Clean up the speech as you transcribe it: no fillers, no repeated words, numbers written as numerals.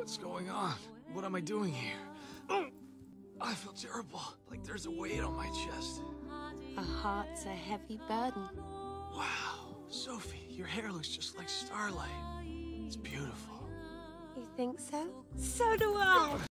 What's going on? What am I doing here? I feel terrible. Like there's a weight on my chest. A heart's a heavy burden. Wow. Sophie, your hair looks just like starlight. It's beautiful. You think so? So do I!